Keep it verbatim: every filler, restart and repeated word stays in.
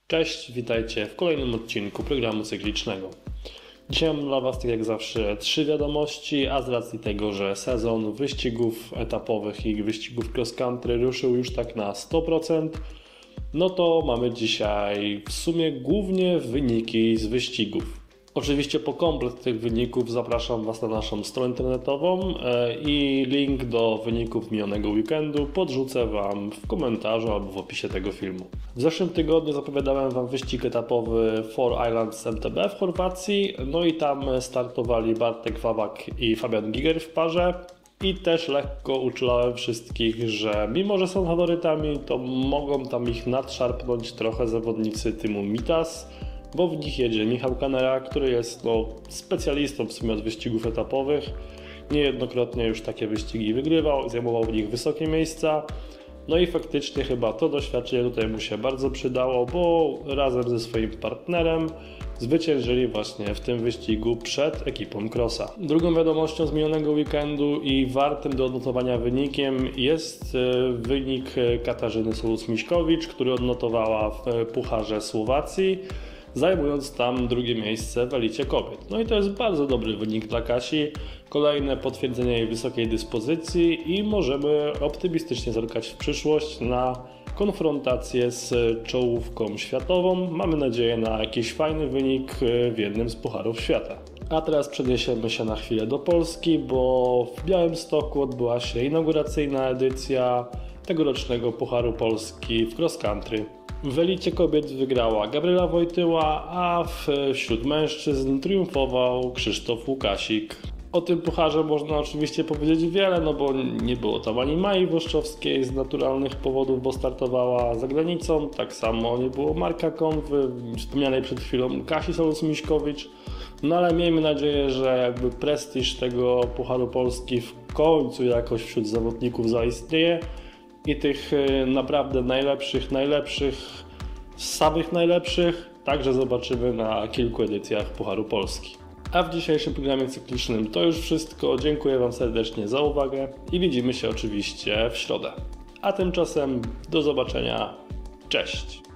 Cześć, witajcie w kolejnym odcinku programu cyklicznego. Dzisiaj mam dla Was, tak jak zawsze, trzy wiadomości, a z racji tego, że sezon wyścigów etapowych i wyścigów cross country ruszył już tak na sto procent, no to mamy dzisiaj w sumie głównie wyniki z wyścigów. Oczywiście po komplet tych wyników zapraszam Was na naszą stronę internetową i link do wyników minionego weekendu podrzucę Wam w komentarzu albo w opisie tego filmu. W zeszłym tygodniu zapowiadałem Wam wyścig etapowy Four Islands M T B w Chorwacji, no i tam startowali Bartek Wawak i Fabian Giger w parze. I też lekko uczulałem wszystkich, że mimo, że są faworytami, to mogą tam ich nadszarpnąć trochę zawodnicy teamu Mitas, bo w nich jedzie Michał Kanera, który jest no, specjalistą w sumie od wyścigów etapowych. Niejednokrotnie już takie wyścigi wygrywał i zajmował w nich wysokie miejsca. No i faktycznie chyba to doświadczenie tutaj mu się bardzo przydało, bo razem ze swoim partnerem zwyciężyli właśnie w tym wyścigu przed ekipą Crossa. Drugą wiadomością z minionego weekendu i wartym do odnotowania wynikiem jest wynik Katarzyny Solus-Miśkowicz, który odnotowała w Pucharze Słowacji, zajmując tam drugie miejsce w elicie kobiet. No i to jest bardzo dobry wynik dla Kasi, kolejne potwierdzenie jej wysokiej dyspozycji i możemy optymistycznie zerkać w przyszłość na konfrontację z czołówką światową. Mamy nadzieję na jakiś fajny wynik w jednym z Pucharów Świata. A teraz przeniesiemy się na chwilę do Polski, bo w Białymstoku odbyła się inauguracyjna edycja tegorocznego Pucharu Polski w cross country. W elicie kobiet wygrała Gabriela Wojtyła, a wśród mężczyzn triumfował Krzysztof Łukasik. O tym pucharze można oczywiście powiedzieć wiele, no bo nie było tam ani Mai Włoszczowskiej z naturalnych powodów, bo startowała za granicą. Tak samo nie było Marka Konwy, wspomnianej przed chwilą Kasi Solus-Miśkowicz. No ale miejmy nadzieję, że jakby prestiż tego Pucharu Polski w końcu jakoś wśród zawodników zaistnieje i tych naprawdę najlepszych, najlepszych, samych najlepszych także zobaczymy na kilku edycjach Pucharu Polski. A w dzisiejszym programie cyklicznym to już wszystko. Dziękuję Wam serdecznie za uwagę i widzimy się oczywiście w środę. A tymczasem do zobaczenia. Cześć!